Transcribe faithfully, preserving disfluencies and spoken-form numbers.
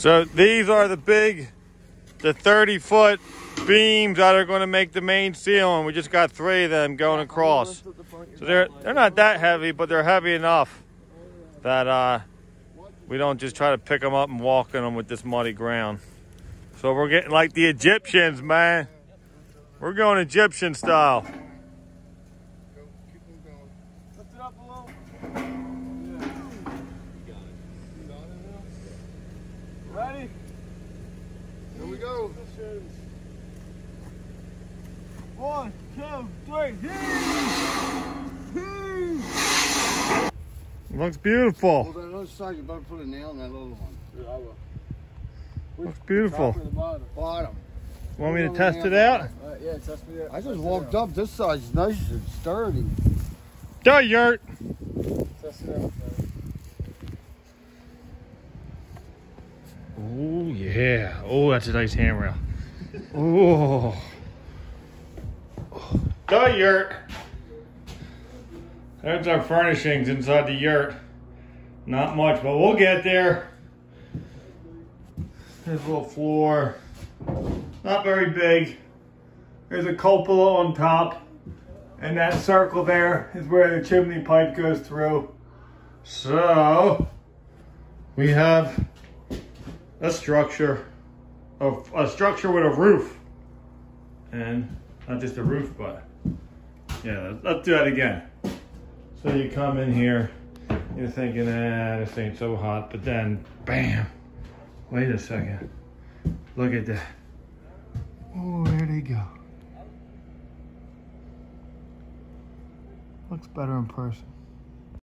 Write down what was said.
So these are the big, the thirty foot beams that are going to make the main ceiling. We just got three of them going across. So they're they're not that heavy, but they're heavy enough that uh, we don't just try to pick them up and walk in them with this muddy ground. So we're getting like the Egyptians, man. We're going Egyptian style. Lift it up a little. Ready? Here we go. One, two, three. Looks beautiful. Well, that other side, you better put a nail in that little one. Yeah, I will. Looks beautiful. Top or the bottom? Bottom. Want me to test it out? Uh, yeah, test me. I just walked up. This side's nice and sturdy. Go, Yurt. Test it out. Oh, yeah. Oh, that's a nice handrail. Oh. Go, Yurt. There's our furnishings inside the yurt. Not much, but we'll get there. There's a little floor. Not very big. There's a cupola on top. And that circle there is where the chimney pipe goes through. So, we have a structure. Of a structure with a roof. And not just a roof, but yeah, let's do that again. So you come in here, you're thinking, ah, this ain't so hot, but then, bam, wait a second. Look at that. Oh, there they go. Looks better in person.